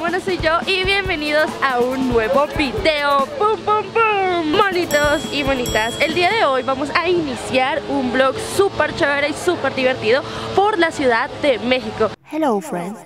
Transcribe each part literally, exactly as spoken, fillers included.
bueno, soy yo y bienvenidos a un nuevo video. ¡Pum, pum, pum! Monitos y monitas, el día de hoy vamos a iniciar un vlog súper chévere y súper divertido por la Ciudad de México. Hello, friends.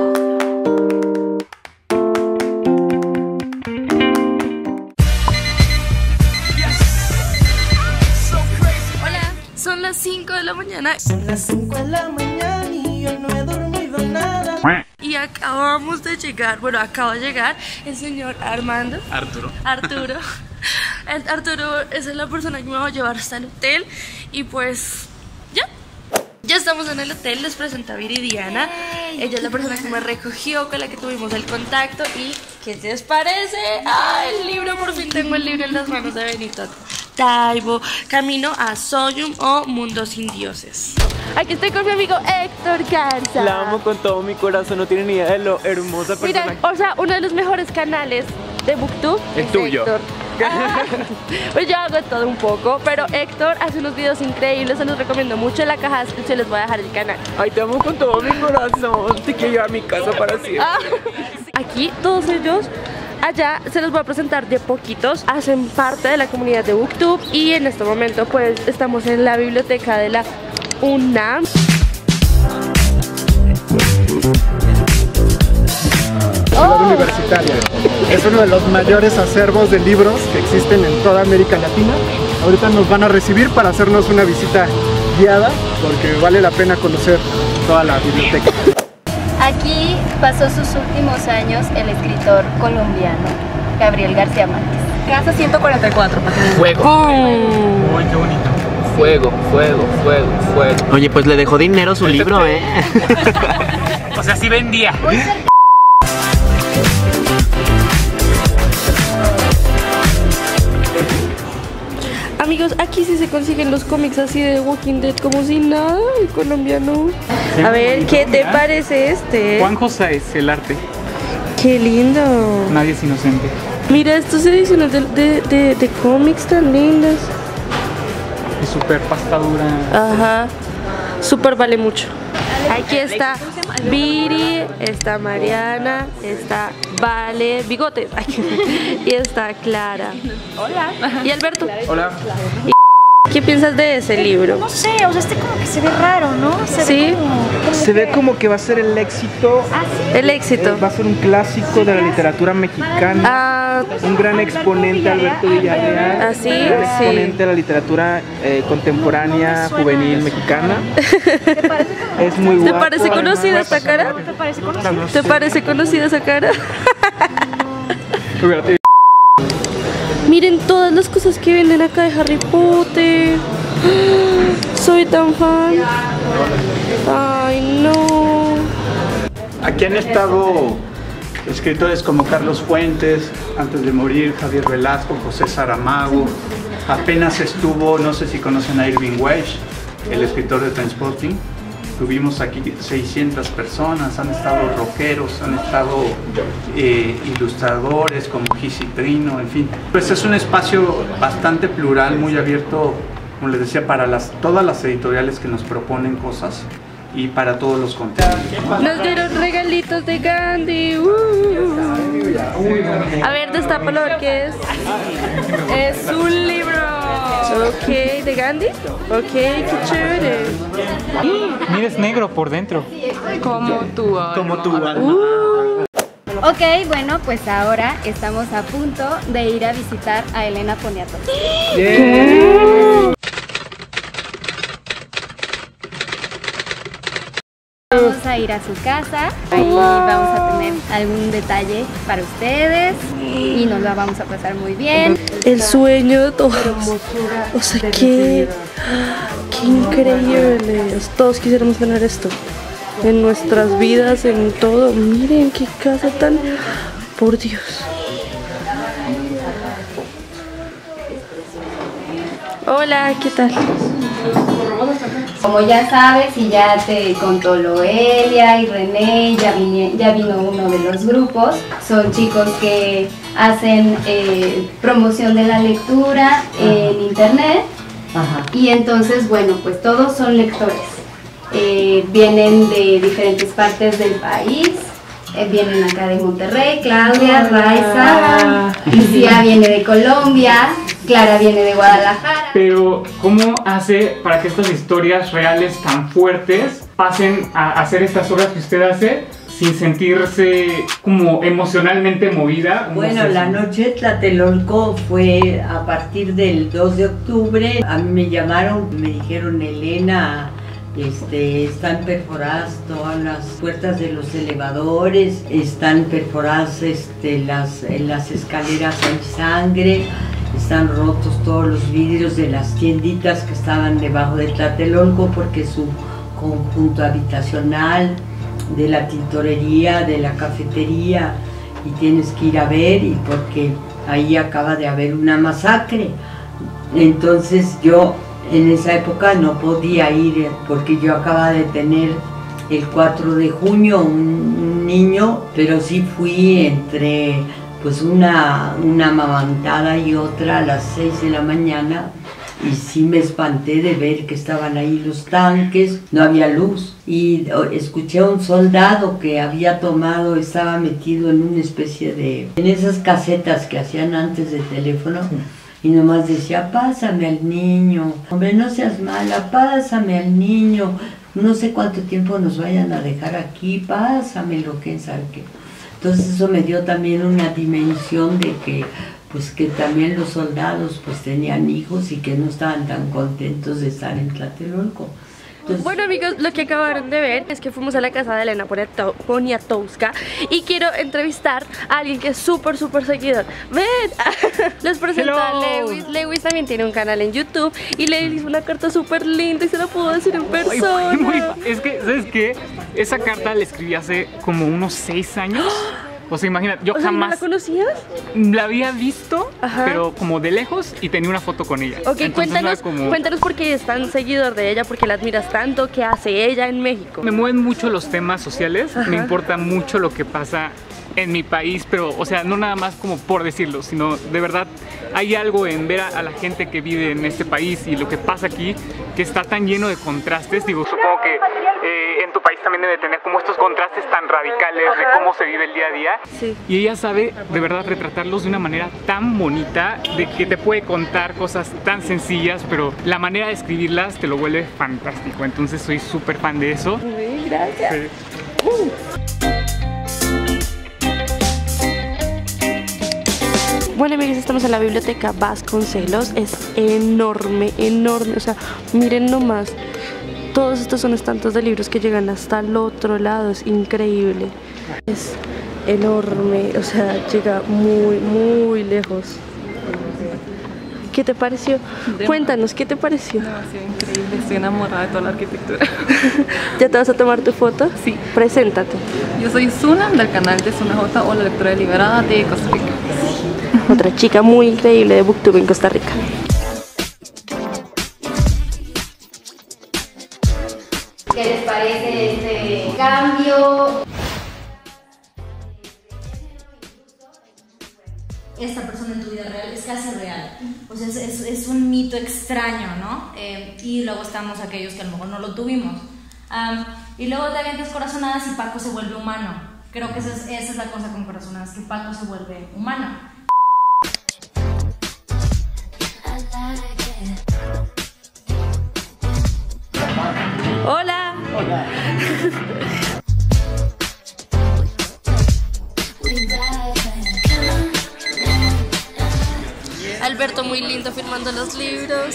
Hola, son las cinco de la mañana. Son las cinco de la mañana y yo no he dormido nada. Y acabamos de llegar, bueno, acaba de llegar el señor Armando Arturo Arturo el Arturo es la persona que me va a llevar hasta el hotel. Y pues, ya Ya estamos en el hotel, les presento a Viridiana. Ella es la persona que me recogió, con la que tuvimos el contacto. ¿Y qué les parece? ¡Ah, el libro! Por fin tengo el libro en las manos de Benito Taibo, Camino a Soyum o Mundo sin Dioses. Aquí estoy con mi amigo Héctor Garza. La amo con todo mi corazón, no tienen ni idea de lo hermosa persona. Mira, o sea, uno de los mejores canales de Booktube El es tuyo. Héctor. Ah, pues yo hago todo un poco, pero Héctor hace unos videos increíbles, se los recomiendo mucho. En la caja de descripción les voy a dejar el canal. Ay, te amo con todo mi corazón, te quiero llevar a mi casa para siempre. Ah, aquí todos ellos, allá se los voy a presentar de poquitos, hacen parte de la comunidad de Booktube. Y en este momento pues estamos en la biblioteca de la UNAM. Ciudad Universitaria. Es uno de los mayores acervos de libros que existen en toda América Latina. Ahorita nos van a recibir para hacernos una visita guiada porque vale la pena conocer toda la biblioteca. Aquí pasó sus últimos años el escritor colombiano Gabriel García Márquez. Casa ciento cuarenta y cuatro. Fuego. Uy, qué bonito. Fuego, fuego, fuego, fuego. Oye, pues le dejó dinero su libro, ¿eh? O sea, sí vendía. Amigos, aquí sí se consiguen los cómics así de Walking Dead como si nada, el colombiano. A ver, ¿qué te parece este? Juan José es el arte. Qué lindo. Nadie es inocente. Mira estas ediciones de, de, de, de cómics tan lindas. Es súper pasta dura. Ajá, súper vale mucho. Aquí está Viri, está Mariana, está Vale, Bigote, y está Clara. Hola. Y Alberto. Hola. ¿Qué piensas de ese libro? No sé, o sea, este como que se ve raro, ¿no? Se Sí. ve como, como Se ve que- como que va a ser el éxito, Ah, sí. El éxito. eh, va a ser un clásico de la literatura mexicana. Ah, Un gran exponente, Alberto Villarreal. Ah, sí, un gran sí. exponente de la literatura eh, contemporánea, juvenil mexicana. Es muy ¿te guapo. parece conocida esta cara? ¿Te parece conocido? ¿Te parece conocida esa cara? Miren todas las cosas que venden acá de Harry Potter. Soy tan fan. Ay, no. Aquí han estado escritores como Carlos Fuentes, antes de morir, Javier Velasco, José Saramago. Apenas estuvo, no sé si conocen a Irving Welsh, el escritor de Trainspotting. Tuvimos aquí seiscientas personas, han estado rockeros, han estado eh, ilustradores como Gis y Trino, en fin. Pues es un espacio bastante plural, muy abierto, como les decía, para las, todas las editoriales que nos proponen cosas y para todos los contenidos. Nos dieron regalitos de Gandhi. Uh. A ver, destápalo, ¿qué es? Es un libro. Ok, ¿de Gandhi? Ok, qué chévere. Mira, es negro por dentro. Como tú. Como tú, Alma. Uh. Ok, bueno, pues ahora estamos a punto de ir a visitar a Elena Poniatowska. Vamos a ir a su casa, ahí vamos a tener algún detalle para ustedes y nos la vamos a pasar muy bien. El sueño de todos. O sea, qué, qué increíble. Todos quisiéramos tener esto en nuestras vidas, en todo. Miren qué casa tan... Por Dios. Hola, ¿qué tal? Como ya sabes y ya te contó Loelia y René, ya, vine, ya vino uno de los grupos, son chicos que hacen eh, promoción de la lectura en internet. Ajá. Y entonces, bueno, pues todos son lectores, eh, vienen de diferentes partes del país, eh, vienen acá de Monterrey, Claudia, Raiza, Lucía viene de Colombia, Clara viene de Guadalajara. Pero, ¿cómo hace para que estas historias reales tan fuertes pasen a hacer estas obras que usted hace sin sentirse como emocionalmente movida? Bueno, no sé, la noche de Tlatelolco fue a partir del dos de octubre. A mí me llamaron, me dijeron, Elena, este, están perforadas todas las puertas de los elevadores, están perforadas este, las, en las escaleras hay sangre, están rotos todos los vidrios de las tienditas que estaban debajo de Tlatelolco porque su conjunto habitacional, de la tintorería, de la cafetería, y tienes que ir a ver, y porque ahí acaba de haber una masacre. Entonces yo en esa época no podía ir porque yo acababa de tener el cuatro de junio un niño, pero sí fui entre pues una, una amamantada y otra a las seis de la mañana. Y sí me espanté de ver que estaban ahí los tanques, no había luz. Y escuché a un soldado que había tomado, estaba metido en una especie de... en esas casetas que hacían antes de teléfono. Y nomás decía, pásame al niño, hombre, no seas mala, pásame al niño. No sé cuánto tiempo nos vayan a dejar aquí, pásamelo, quién sabe qué. Entonces eso me dio también una dimensión de que... pues que también los soldados pues tenían hijos y que no estaban tan contentos de estar en Tlatelolco. Entonces... Bueno amigos, lo que acabaron de ver es que fuimos a la casa de Elena Poniatowska y quiero entrevistar a alguien que es súper súper seguidor. ¡Ven! Les presento Hello. a Lewis. Lewis también tiene un canal en YouTube y le hizo una carta súper linda y se la puedo decir en persona. Muy, muy, es que, ¿sabes qué? Esa carta la escribí hace como unos seis años. O sea, imagínate, yo o sea, jamás... ¿no la conocías? La había visto, Ajá. pero como de lejos y tenía una foto con ella. Ok, Entonces, cuéntanos, como... cuéntanos por qué es tan seguidor de ella, por qué la admiras tanto, qué hace ella en México. Me mueven mucho los temas sociales, Ajá. me importa mucho lo que pasa en mi país, pero, o sea, no nada más como por decirlo, sino de verdad hay algo en ver a, a la gente que vive en este país y lo que pasa aquí, que está tan lleno de contrastes. Digo, supongo que eh, en tu país también debe tener como estos contrastes tan radicales de cómo se vive el día a día. Sí. Y ella sabe de verdad retratarlos de una manera tan bonita, de que te puede contar cosas tan sencillas, pero la manera de escribirlas te lo vuelve fantástico. Entonces soy súper fan de eso. Muy gracias. Sí. Uh. Bueno amigos, estamos en la biblioteca Vasconcelos, es enorme, enorme, o sea, miren nomás, todos estos son estantes de libros que llegan hasta el otro lado, es increíble, es enorme, o sea, llega muy, muy lejos. ¿Qué te pareció? Demasiado. Cuéntanos, ¿qué te pareció? Demasiado increíble, estoy enamorada de toda la arquitectura. ¿Ya te vas a tomar tu foto? Sí. Preséntate. Yo soy Zuna, del canal de Zuna J o la lectura deliberada de Costa Rica. Otra chica muy increíble de Booktube en Costa Rica. ¿Qué les parece este cambio? Esta persona en tu vida real es casi real, pues es, es, es un mito extraño, ¿no? Eh, y luego estamos aquellos que a lo mejor no lo tuvimos. Um, y luego te avientas Corazonadas y Paco se vuelve humano. Creo que esa es, esa es la cosa con Corazonadas, que Paco se vuelve humano. Hola. Hola. Alberto muy lindo firmando los libros.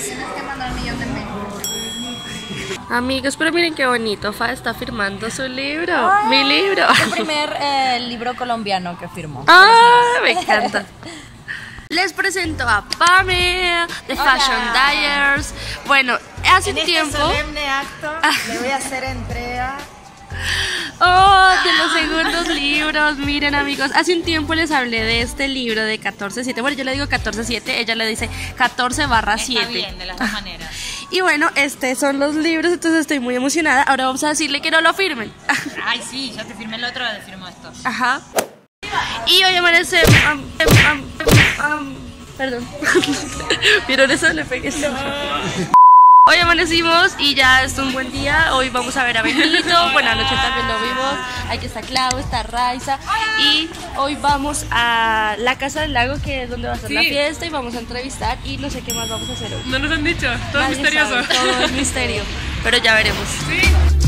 Amigos, pero miren qué bonito, Fa está firmando su libro, ah, mi libro. El primer eh, libro colombiano que firmó. Ah, me encanta. Les presento a Pame de Fashion Dyers. Bueno, hace en un este tiempo. solemne acto le voy a hacer entrega. Oh, de los segundos libros. Miren amigos, hace un tiempo les hablé de este libro de catorce siete. Bueno, yo le digo catorce siete, ella le dice catorce barra siete. Está bien, de las dos maneras. Y bueno, estos son los libros, entonces estoy muy emocionada. Ahora vamos a decirle que no lo firmen. Ay, sí, ya te firmé el otro, le firmo esto. Ajá. Y hoy amanece... Um, um, um, um, perdón. ¿Vieron eso? Le pegué. Hoy amanecimos y ya es un buen día. Hoy vamos a ver a Benito. Bueno, anoche también lo vimos. Aquí está Clau, está Raiza. Y hoy vamos a la Casa del Lago, que es donde va a ser sí. la fiesta. Y vamos a entrevistar. Y no sé qué más vamos a hacer hoy. No nos han dicho, todo Nadie es misterioso. Sabe, todo es misterio. Pero ya veremos. Sí.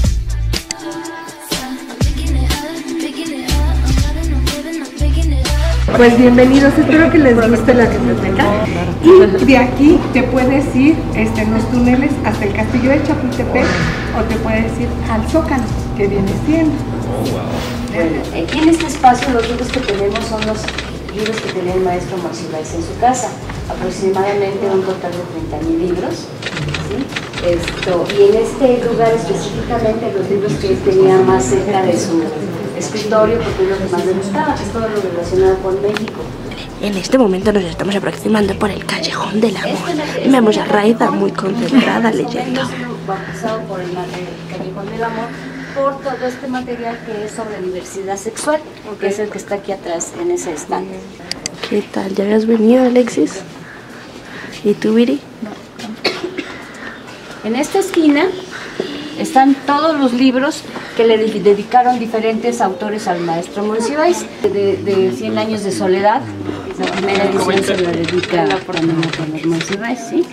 Pues bienvenidos, espero que les guste la biblioteca. Y de aquí te puedes ir este, en los túneles hasta el castillo de Chapultepec o te puedes ir al Zócalo, que viene siendo. Bueno, aquí en este espacio los libros que tenemos son los libros que tenía el maestro Monsiváis en su casa, aproximadamente un total de treinta mil libros. ¿Sí? Esto, y en este lugar específicamente los libros que él tenía más cerca de su escritorio, porque es lo que más le gustaba, que es todo lo relacionado con México. En este momento nos estamos aproximando por el Callejón del Amor. Vemos a Raiza muy concentrada leyendo. Bautizado por el Callejón del Amor, por todo este material que es sobre diversidad sexual, que es el que está aquí atrás en ese estante. ¿Qué tal? ¿Ya habías venido, Alexis? ¿Y tú, Viri? En esta esquina están todos los libros que le dedicaron diferentes autores al maestro Monsiváis. De, de cien años de soledad, la primera edición se la dedica a Monsiváis, ¿sí?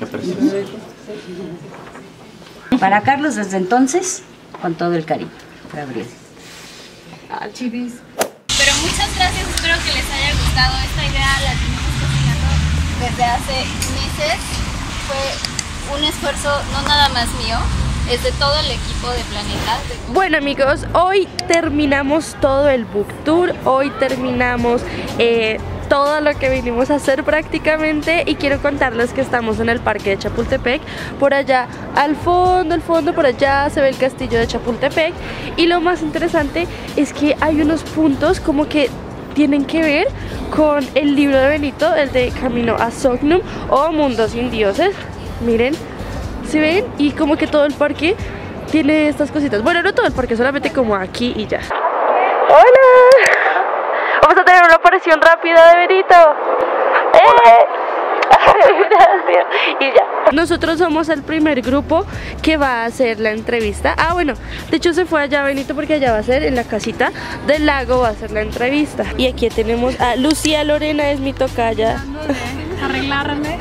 Para Carlos desde entonces, con todo el cariño. Gabriel. Ah, chivis. Pero muchas gracias, espero que les haya gustado. Esta idea la tenemos cocinando desde hace meses. Fue un esfuerzo no nada más mío, es de todo el equipo de Planeta. Bueno amigos, hoy terminamos todo el book tour, hoy terminamos eh, todo lo que vinimos a hacer prácticamente y quiero contarles que estamos en el parque de Chapultepec. Por allá al fondo, al fondo por allá se ve el castillo de Chapultepec y lo más interesante es que hay unos puntos como que tienen que ver con el libro de Benito, el de Camino a Sognum o Mundo sin Dioses. Miren, ¿se ven? Y como que todo el parque tiene estas cositas. Bueno, no todo el parque, solamente como aquí y ya. ¡Hola! Vamos a tener una aparición rápida de Benito. ¡Eh! Gracias. Y ya. Nosotros somos el primer grupo que va a hacer la entrevista. Ah, bueno, de hecho se fue allá Benito porque allá va a ser en la casita del lago, va a hacer la entrevista. Y aquí tenemos a Lucía Lorena, es mi tocaya. Arreglarme.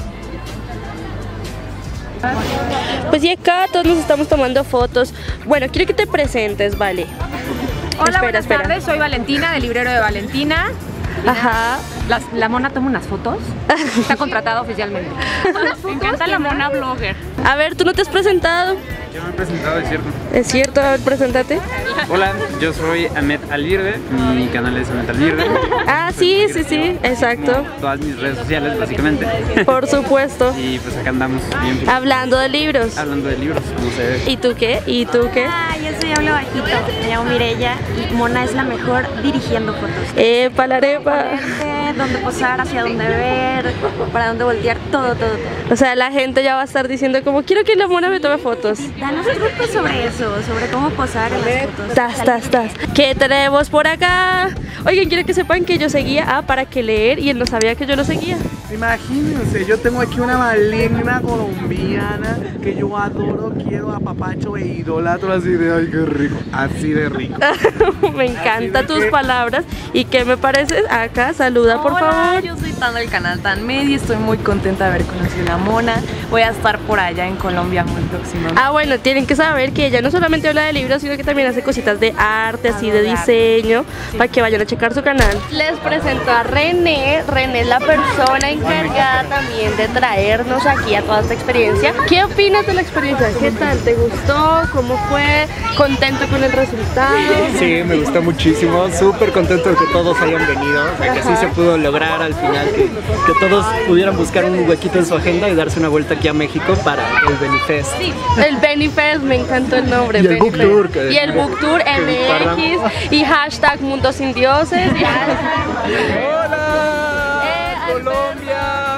Pues y acá todos nos estamos tomando fotos. Bueno, quiero que te presentes, vale. Hola, espera, buenas espera. tardes, soy Valentina, del librero de Valentina. Ajá. La, la mona toma unas fotos. Está contratada oficialmente. Me encanta la mona blogger. A ver, ¿tú no te has presentado? Yo me he presentado, es cierto. Es cierto, a ver, preséntate. Hola, yo soy Ahmed Alvirde, mi canal es Ahmed Alvirde. Ah, sí, sí, sí, exacto. Todas mis redes sociales, básicamente. Por supuesto. Y pues acá andamos bien. Hablando de libros. Hablando de libros, como se ve. ¿Y tú qué? ¿Y tú qué? Ah, yo soy Hablo Bajito, me llamo Mireya y Mona es la mejor dirigiendo fotos. Eh, palarepa. Dónde posar, hacia dónde ver, para dónde voltear, todo, todo, todo. O sea, la gente ya va a estar diciendo como quiero que la Mona me tome fotos. Danos trucos sobre eso, sobre cómo posar en las fotos. Tas, tas, tas. ¿Qué tenemos por acá? Oigan, quiero que sepan que yo seguía a Para Qué Leer y él no sabía que yo lo seguía. Imagínense, yo tengo aquí una maligna colombiana que yo adoro, quiero, apapacho e idolatro así de, ay, qué rico, así de rico. Me encantan tus palabras. ¿Y qué me pareces? Acá, saluda por Hola, favor. Yo soy Tan del canal Tan Media, estoy muy contenta de haber conocido a Mona. Voy a estar por allá en Colombia muy próximamente. Ah, bueno, tienen que saber que ella no solamente habla de libros, sino que también hace cositas de arte, así de diseño, sí, para que vayan a checar su canal. Les presento a René. René es la persona encargada también de traernos aquí a toda esta experiencia. ¿Qué opinas de la experiencia? ¿Qué tal? ¿Te gustó? ¿Cómo fue? ¿Contento con el resultado? Sí, me gustó muchísimo, súper contento de que todos hayan venido, o sea, que así se pudo lograr al final, que, que todos pudieran buscar un huequito en su agenda y darse una vuelta aquí a México para el Benifest. Sí, el Benifest, me encantó el nombre. Y el Book Tour. Que, y el Book Tour M X y hashtag Mundo Sin Dioses. ¡Hola! Eh, Colombia. Y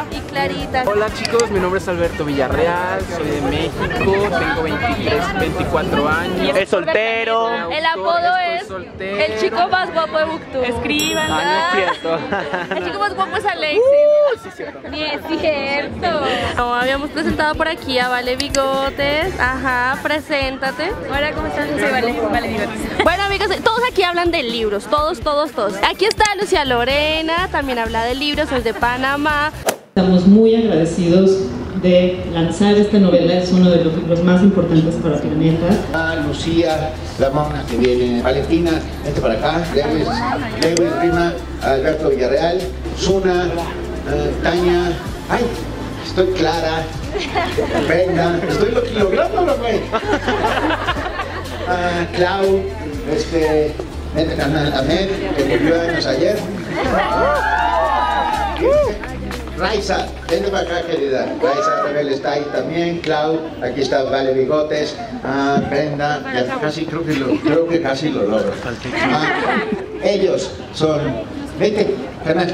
Carita. Hola chicos, mi nombre es Alberto Villarreal, soy de México, tengo veintitrés, veinticuatro años. Es soltero. Soy El autor, apodo estoy es soltero. el chico más guapo de Booktube. Escriban. Ah, no es cierto. El chico más guapo es Alexis. Uh, sí, cierto. Ni es cierto. No, habíamos presentado por aquí a Vale Bigotes. Ajá, preséntate. Hola, ¿cómo están? Soy Vale, Vale Bigotes. Bueno amigos, todos aquí hablan de libros, todos, todos, todos. Aquí está Lucía Lorena, también habla de libros, es de Panamá. Estamos muy agradecidos de lanzar esta novela, es uno de los libros más importantes para Planeta. Ah, Lucía, la mona que viene, Valentina, vente para acá, Lewis, Lewis Rima, Alberto Villarreal, Zuna, uh, Tania, ay, estoy Clara, Brenda, estoy lo, lográndolo, güey. Uh, Clau, este, vente canal Ahmed, que cumplió años ayer. Raiza, vente para acá, querida. Raiza Rebel está ahí también. Clau, aquí está Vale Bigotes. Ah, Brenda, ya casi creo que lo, creo que casi lo logro. Ah, ellos son, vente, canal.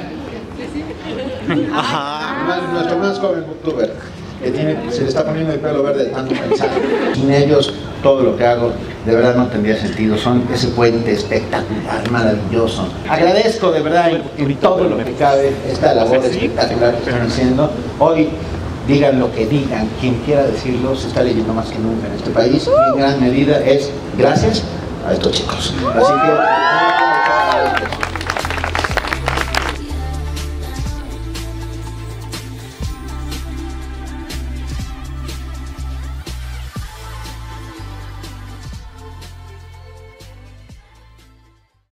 Ajá. Nuestro más joven booktuber, que tiene, se le está poniendo el pelo verde de tanto pensar. Sin ellos, todo lo que hago de verdad no tendría sentido. Son ese puente espectacular, maravilloso. Agradezco de verdad en, en todo lo que cabe esta labor espectacular que están haciendo. Hoy, digan lo que digan, quien quiera decirlo, se está leyendo más que nunca en este país. Y en gran medida es gracias a estos chicos. Así que...